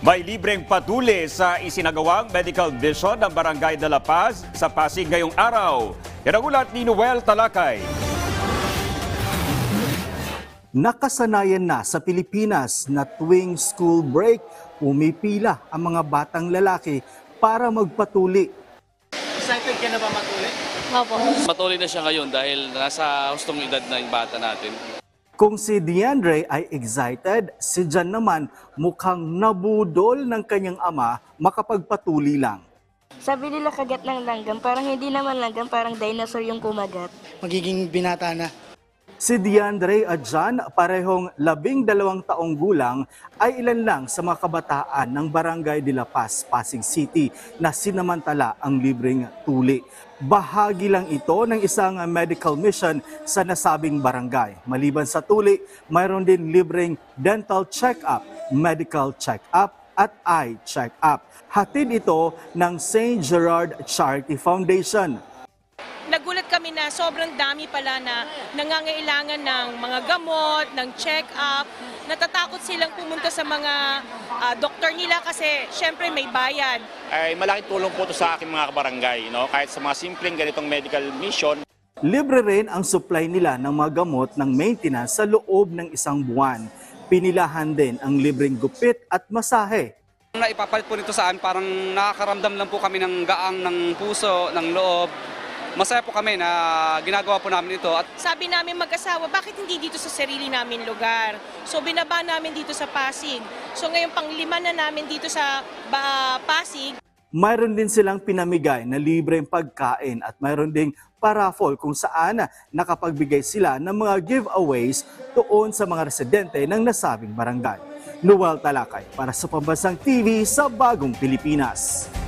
May libreng paduli sa isinagawang medical mission ng Barangay de La Paz sa Pasig ngayong araw. Yan ang ulat ni Noel Talakay. Nakasanayan na sa Pilipinas na tuwing school break, pumipila ang mga batang lalaki para magpatuli. Excited ka na ba matuli? Opo. Matuloy na siya ngayon dahil nasa hustong edad na yung bata natin. Kung si Deandre ay excited, si Jan naman mukhang nabudol ng kanyang ama makapagpatuli lang. Sabi nila kagat ng langgam, parang hindi naman langgam, parang dinosaur yung kumagat. Magiging binata na. Si Deandre at Jan, parehong 12 taong gulang, ay ilan lang sa mga kabataan ng Barangay de La Paz, Pasig City na sinamantala ang libreng tuli. Bahagi lang ito ng isang medical mission sa nasabing barangay. Maliban sa tuli, mayroon din libreng dental check-up, medical check-up at eye check-up. Hatid ito ng St. Gerard Charity Foundation. Nagulat kami na sobrang dami pala na nangangailangan ng mga gamot, ng check-up. Natatakot silang pumunta sa mga doktor nila kasi syempre may bayad. Ay malaking tulong po ito sa aking mga kabarangay, no? Kahit sa mga simpleng ganitong medical mission. Libre rin ang supply nila ng mga gamot ng maintenance sa loob ng isang buwan. Pinilahan din ang libreng gupit at masahe. Naipapalit po nito saan, parang nakakaramdam lang po kami ng gaang ng puso, ng loob. Masaya po kami na ginagawa po namin ito. At Sabi namin mag-asawa, bakit hindi dito sa sarili namin lugar? So binaba namin dito sa Pasig. So ngayon pang-5 na namin dito sa Pasig. Mayroon din silang pinamigay na libreng pagkain at mayroon ding paraffol kung saan nakapagbigay sila ng mga giveaways doon sa mga residente ng nasabing barangay. Noel Talakay para sa Pambansang TV sa Bagong Pilipinas.